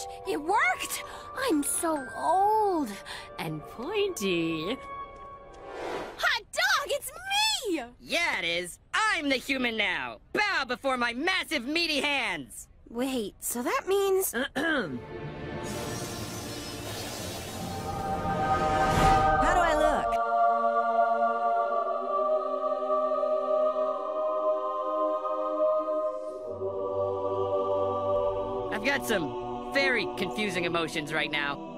It worked! I'm so old and pointy. Hot dog, it's me! Yeah, it is. I'm the human now. Bow before my massive meaty hands. Wait, so that means... How do I look? I've got some very confusing emotions right now.